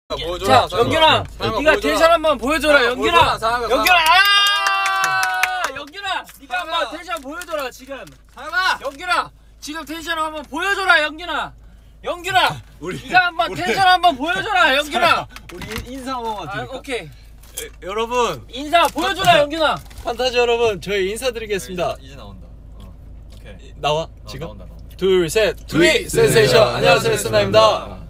자, 영균아, 네가 텐션 한번 보여줘라, 영균아. 영균아, 영균아, 네가 한번 텐션 보여줘라 지금. 영균아, 지금 텐션 한번 보여줘라, 영균아. 영균아, 네가 한번 텐션 한번 보여줘라, 영균아. 우리 인사 한 번만 드릴까? 오케이. 여러분 인사 보여줘라, 영균아. 판타지 여러분, 저희 인사드리겠습니다. 이제 나온다. 오케이. 나와 지금? 나온다. 둘, 셋, 트윗 센세이션. 안녕하세요, 스나입니다.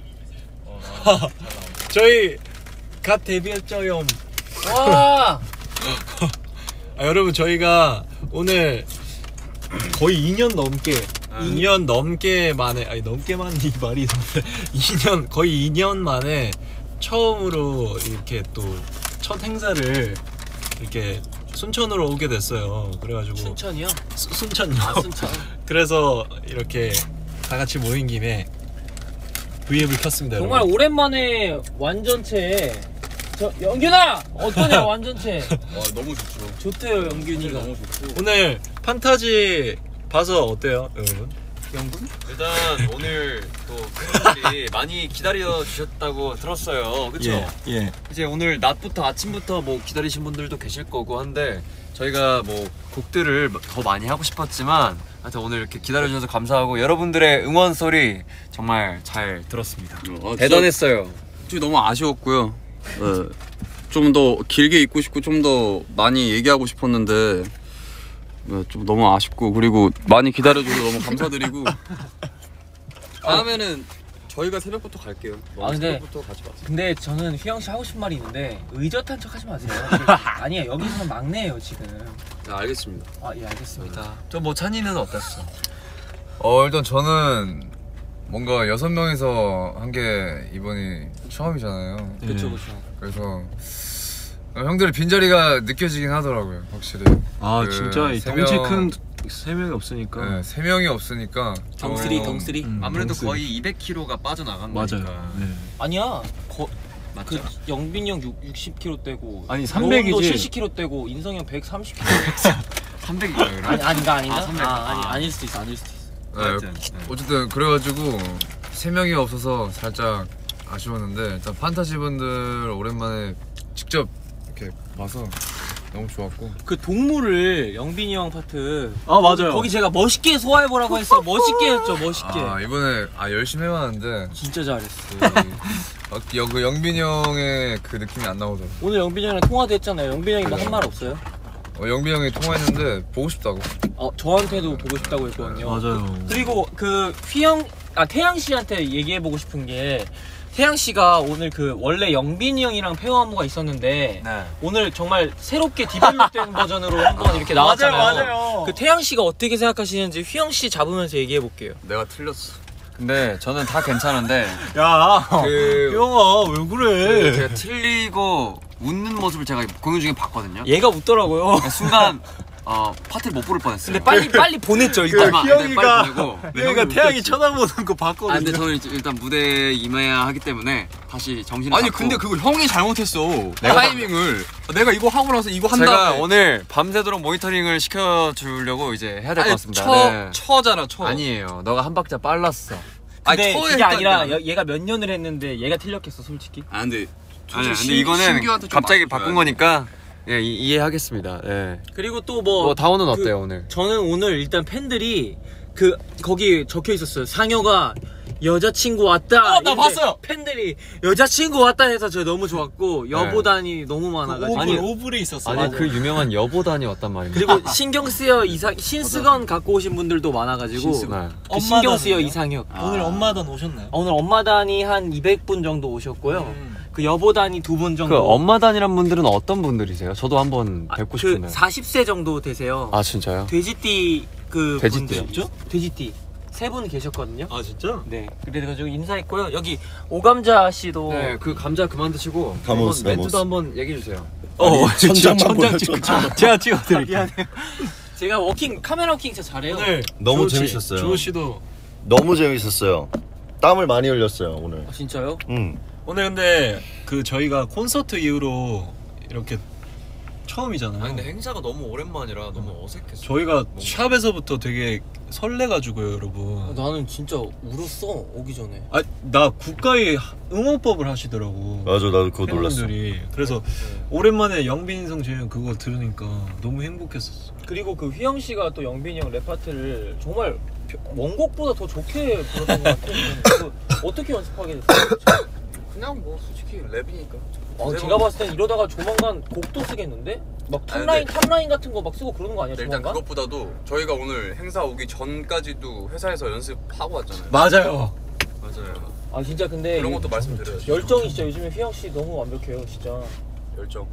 저희 갓 데뷔했죠요. 와. 여러분, 저희가 오늘 거의 2년 넘게 2년 넘게 만에, 아니 넘게 만이 말이 있었는데 2년, 거의 2년 만에 처음으로 이렇게 또 첫 행사를 이렇게 순천으로 오게 됐어요. 그래가지고 순천이요? 순천요. 아, 순천. 그래서 이렇게 다 같이 모인 김에 V앱을 켰습니다. 정말 여러분. 오랜만에 완전체. 저 영균아, 어떠냐 완전체? 와, 너무 좋죠. 좋대요, 영균이가. 너무 좋고. 오늘 판타지 봐서 어때요, 여러분? 영균? 일단 오늘 또 팬분들이 많이 기다려 주셨다고 들었어요. 그쵸? 예. 이제 오늘 낮부터 아침부터 뭐 기다리신 분들도 계실 거고 한데 저희가 뭐 곡들을 더 많이 하고 싶었지만 하여튼 오늘 이렇게 기다려 주셔서 감사하고 여러분들의 응원 소리 정말 잘 들었습니다. 대단했어요. 솔직히 너무 아쉬웠고요. 좀 더 길게 있고 싶고 좀 더 많이 얘기하고 싶었는데 좀 너무 아쉽고, 그리고 많이 기다려줘서 너무 감사드리고 다음에는 저희가 새벽부터 갈게요. 근데 새벽부터 같이 봤어요. 근데 저는 휘영씨 하고 싶은 말이 있는데 의젓한 척 하지 마세요. 아니야, 여기서는 막내예요 지금. 네, 알겠습니다. 아, 예, 알겠습니다. 저 뭐 찬이는 어땠어? 일단 저는 뭔가 6명이서 한 게 이번이 처음이잖아요. 그쵸. 그래서 형들의 빈자리가 느껴지긴 하더라고요, 확실히. 아, 진짜 세 덩치 명, 큰 3명이 없으니까. 네, 3명이 없으니까 덩쓰리. 아무래도 덩쓰리. 거의 200kg가 빠져나간 맞아요. 거니까. 네. 아니야. 맞죠? 그 영빈이 형 60kg 떼고, 아니, 300 이지. 70kg 떼고, 인성이 형 130kg. 300이에요. 아닌가? 아닐 수도 있어. 네, 하여튼, 어쨌든 그래가지고 3명이 없어서 살짝 아쉬웠는데, 일단 판타지 분들 오랜만에 직접 이렇게 봐서 너무 좋았고. 그 동물을 영빈이 형 파트. 아, 맞아요. 거기 제가 멋있게 소화해보라고 했어. 멋있게 했죠, 멋있게. 이번에 열심히 해봤는데 진짜 잘했어. 그 영빈이 형의 그 느낌이 안 나오더라고. 오늘 영빈이 형이랑 통화도 했잖아요. 영빈이 형이 뭐 한 말 없어요? 영빈이 형이 통화했는데 보고 싶다고. 저한테도 보고 싶다고 했거든요. 맞아요. 그리고 그 태양 씨한테 얘기해보고 싶은 게, 태양 씨가 오늘 그 원래 영빈이 형이랑 페어 안무가 있었는데 네. 오늘 정말 새롭게 디벨롭된 버전으로 한번 이렇게 나왔잖아요. 맞아요. 그 태양 씨가 어떻게 생각하시는지 휘영 씨 잡으면서 얘기해볼게요. 내가 틀렸어. 근데 저는 다 괜찮은데 야, 그 형아, 왜 그래? 제가 틀리고 웃는 모습을 제가 공연 중에 봤거든요. 얘가 웃더라고요. 순간 파트를 못 부를 뻔했어요. 근데 빨리 보냈죠 일단. 휘영이가 태양이 쳐다보는 거 봤거든요. 근데 저는 일단 무대에 임해야 하기 때문에 다시 정신을 아니 잡고. 근데 그거 형이 잘못했어. 타이밍을. 내가 이거 하고 나서 이거 한 제가 다음에 오늘 밤새도록 모니터링을 시켜주려고 이제 해야 될 것 같습니다. 처잖아. 아니에요. 너가 한 박자 빨랐어. 근데 처에 그게 아니라 했다니까. 얘가 몇 년을 했는데 얘가 틀렸겠어 솔직히. 근데 아니 근데 이거는 신규한테 좀 갑자기 맡겨줘야 바꾼 돼. 거니까 예, 이해하겠습니다. 예. 그리고 또 다운은 어때요 오늘? 저는 오늘 일단 팬들이 거기 적혀 있었어요. 상여가 여자친구 왔다. 나 이런데 봤어요. 팬들이 여자친구 왔다 해서 저 너무 좋았고, 여보단이 너무 많아가지고. 아니, 오블이 있었어. 아니 그 유명한 여보단이 왔단 말입니다. 그리고 신경 쓰여 신스건 갖고 오신 분들도 많아가지고. 신스건. 그 신경 쓰여 이상혁. 오늘 엄마단 오셨나요? 오늘 엄마단이 한 200분 정도 오셨고요. 그 여보단이 2분 정도. 그 엄마단이란 분들은 어떤 분들이세요? 저도 한번 뵙고 싶은데. 40세 정도 되세요. 아 진짜요? 돼지띠 돼지띠요? 분들. 돼지띠 3분 계셨거든요. 아, 진짜? 네, 그래가지고 인사했고요. 여기 오감자 씨도. 네, 그 감자 그만 드시고 가모스, 한번 멘트도 가모스. 한번 얘기해 주세요. 천장 찍고 제가 찍어드릴게요. 제가 카메라 워킹 진짜 잘해요. 오늘 너무 주호 씨, 재밌었어요. 주호 씨도 너무 재밌었어요. 땀을 많이 흘렸어요 오늘. 진짜요? 오늘 근데 그 저희가 콘서트 이후로 이렇게 처음이잖아요. 행사가 너무 오랜만이라 너무 어색했어요. 저희가 샵에서부터 되게 설레가지고요, 여러분. 나는 진짜 울었어 오기 전에. 아, 나 국가의 응원법을 하시더라고. 맞아, 나도 그거 놀랐어. 팬분들이. 그래서 오랜만에 영빈인성 재현 그거 들으니까 너무 행복했었어. 그리고 그 휘영 씨가 또 영빈이 형 랩 파트를 정말 원곡보다 더 좋게 불렀던 것 같아요. 그 어떻게 연습하게 됐어요? 그냥 뭐 솔직히 랩이니까. 제가 봤을 땐 이러다가 조만간 곡도 쓰겠는데? 막 탑라인 같은 거 막 쓰고 그러는 거 아니야? 일단 조만간? 그것보다도 저희가 오늘 행사 오기 전까지도 회사에서 연습하고 왔잖아요. 맞아요. 맞아요. 아 진짜 근데 그런 것도 말씀드려야죠. 열정이 진짜 요즘에 휘영 씨 너무 완벽해요 진짜. 열정,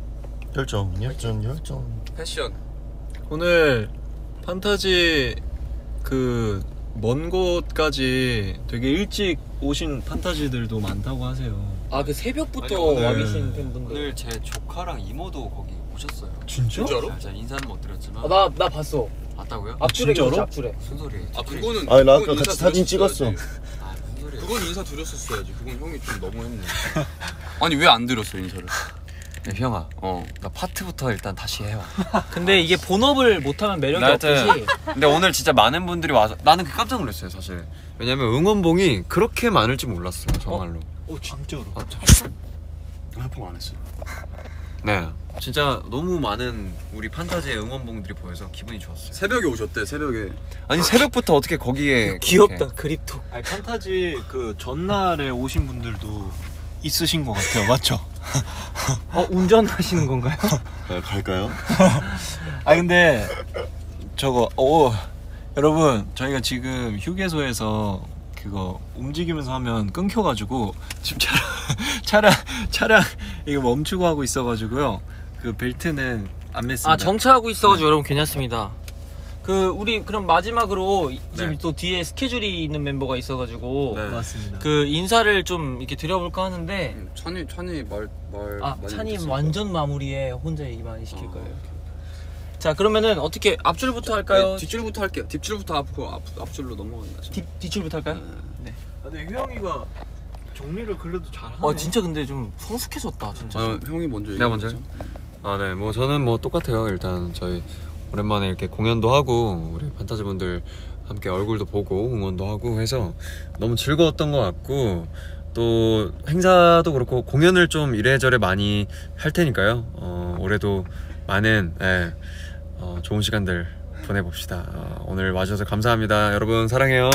열정. 패션. 오늘 판타지 그 먼 곳까지 되게 일찍 오신 판타지들도 많다고 하세요. 아 그 새벽부터 아니, 오늘- 와 계신 팬분들. 오늘 제 조카랑 이모도 거기 오셨어요. 진짜로? 제가 인사는 못 드렸지만 나 봤어. 봤다고요? 앞줄에 진짜로? 계셨지, 앞줄에. 무슨 소리예요? 아 그거는 아니, 나 그건 아까 인사 같이 사진 드렸었어야지. 찍었어. 아 무슨 소리예요? 그건 인사 드렸었어야지. 그건 형이 좀 너무 했네. 아니 왜 안 드렸어 인사를? 네, 휘영아, 나 파트부터 일단 다시 해요. 근데 이게 본업을 못하면 매력이 나한테- 없듯이. 근데 오늘 진짜 많은 분들이 와서 나는 깜짝 놀랐어요 사실. 왜냐면 응원봉이 그렇게 많을지 몰랐어요 정말로. 진짜로? 아, 참. 활동 안 했어요. 네, 진짜 너무 많은 우리 판타지의 응원봉들이 보여서 기분이 좋았어요. 새벽에 오셨대. 새벽에. 아니 새벽부터 어떻게 거기에 귀엽다 그렇게- 그립톡. 아니 판타지 그 전날에 오신 분들도 있으신 것 같아요. 맞죠? 운전하시는 건가요? 네, 갈까요? 아 근데 저거 여러분 저희가 지금 휴게소에서 그거 움직이면서 하면 끊겨가지고 지금 차량 이거 멈추고 하고 있어가지고요. 그 벨트는 안 맸습니다. 아 정차하고 있어가지고 여러분 괜찮습니다. 그 우리 그럼 마지막으로 지금 또 뒤에 스케줄이 있는 멤버가 있어가지고 네. 맞습니다. 그 인사를 좀 이렇게 드려볼까 하는데 찬이 말 많이 찬이 못했으니까. 완전 마무리에 혼자 얘기 많이 시킬 거예요. 자 그러면은 어떻게 앞줄부터 할까요? 네, 뒷줄부터 할게요. 뒷줄부터 앞줄로 넘어간다. 뒷줄부터 할까요? 근데 휴영이가 정리를 그래도 잘하네. 진짜 근데 좀 성숙해졌다 진짜. 형이 먼저. 내가 먼저 얘기하죠. 아, 네. 뭐 저는 뭐 똑같아요. 일단 저희 오랜만에 이렇게 공연도 하고 우리 판타지 분들 함께 얼굴도 보고 응원도 하고 해서 너무 즐거웠던 것 같고 또 행사도 그렇고 공연을 좀 이래저래 많이 할 테니까요. 올해도 많은 좋은 시간들 보내봅시다. 오늘 와주셔서 감사합니다. 여러분 사랑해요.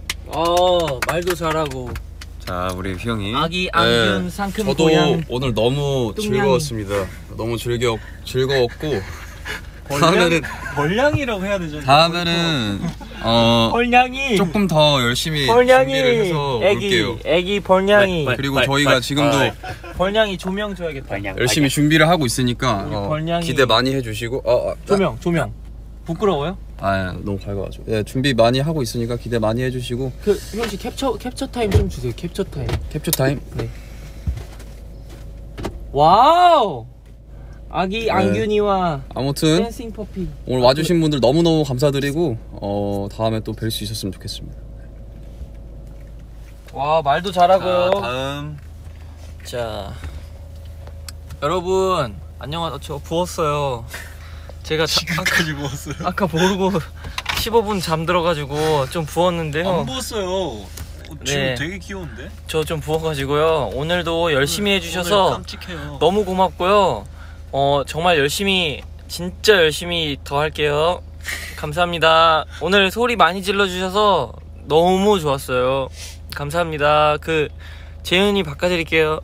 말도 잘하고 자, 우리 휘영이. 아기 안균 상큼 저도 고양 오늘 너무 뚱냥이. 즐거웠습니다. 너무 즐거웠고 다음에는 벌량이라고 해야 되잖아요. 다음에는 벌냥이 조금 더 열심히 벌냥이 준비를 해서 올게요. 애기 벌냥이 그리고 저희가 지금도 벌냥이 조명 줘야겠다. 열심히 준비를 하고 있으니까 벌냥이. 기대 많이 해주시고 조명 부끄러워요? 너무 밝아가지고 준비 많이 하고 있으니까 기대 많이 해주시고 그 혹시 캡처 타임 좀 주세요. 캡처 타임. 캡처 타임. 와우. 아기 안균이와 아무튼 댄싱 퍼피. 오늘 와주신 분들 너무너무 감사드리고 다음에 또 뵐 수 있었으면 좋겠습니다. 와 말도 잘하고. 자, 다음. 자 여러분 안녕하세요. 저 부었어요. 제가 지금까지 부었어요. 아까 모르고 15분 잠들어가지고 좀 부었는데요. 안 부었어요. 지금 네. 되게 귀여운데? 저 좀 부어가지고요. 오늘도 열심히 오늘 해주셔서 깜찍해요. 너무 고맙고요. 정말 진짜 열심히 더 할게요. 감사합니다. 오늘 소리 많이 질러주셔서 너무 좋았어요. 감사합니다. 재은이 바꿔드릴게요.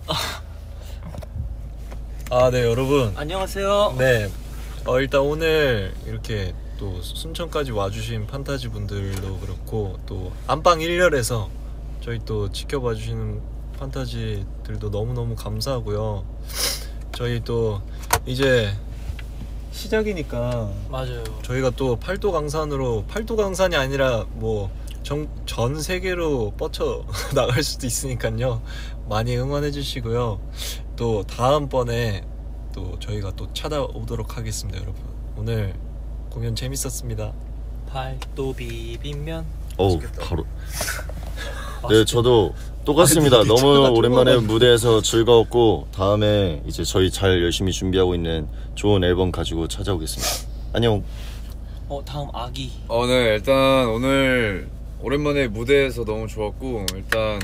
네 여러분. 안녕하세요. 네. 일단 오늘 이렇게 또 순천까지 와주신 판타지 분들도 그렇고 또 안방 1열에서 저희 또 지켜봐 주시는 판타지들도 너무너무 감사하고요. 저희 또 이제 시작이니까 맞아요. 저희가 또 팔도 강산이 아니라 뭐 전 세계로 뻗쳐 나갈 수도 있으니까요. 많이 응원해 주시고요. 또 다음번에 또 저희가 또 찾아오도록 하겠습니다. 여러분 오늘 공연 재밌었습니다. 팔도 비빔면. 바로. 네, 저도 똑같습니다. 너무 오랜만에 무대에서 즐거웠고 다음에 이제 저희 잘 열심히 준비하고 있는 좋은 앨범 가지고 찾아오겠습니다. 안녕. 다음 아기. 네, 일단 오늘 오랜만에 무대에서 너무 좋았고, 일단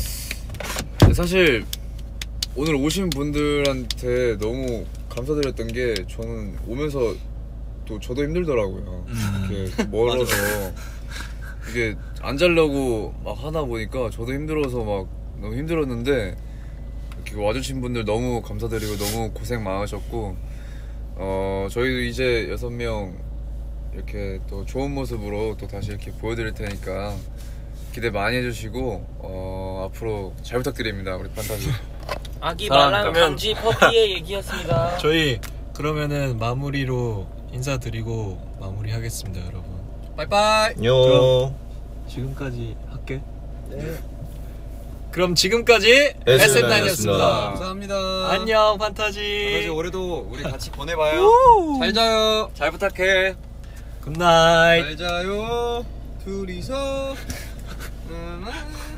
사실 오늘 오신 분들한테 너무 감사드렸던 게, 저는 오면서 또 저도 힘들더라고요. 이렇게 멀어서 이게 안 자려고 막 하다 보니까 저도 힘들어서 막 너무 힘들었는데, 이렇게 와주신 분들 너무 감사드리고 너무 고생 많으셨고, 저희도 이제 6명 이렇게 또 좋은 모습으로 또 다시 이렇게 보여드릴 테니까 기대 많이 해주시고 앞으로 잘 부탁드립니다, 우리 판타지. 아기 말랑 강지 퍼피의 얘기였습니다. 저희 그러면은 마무리로 인사드리고 마무리하겠습니다, 여러분. 빠이빠이. 안녕. 지금까지 할게. 네. 그럼 지금까지 SM9이었습니다. 감사합니다. 안녕 판타지. 올해도 우리 같이 보내봐요. 잘 자요. 잘 부탁해. 굿나잇. 잘 자요. 둘이서.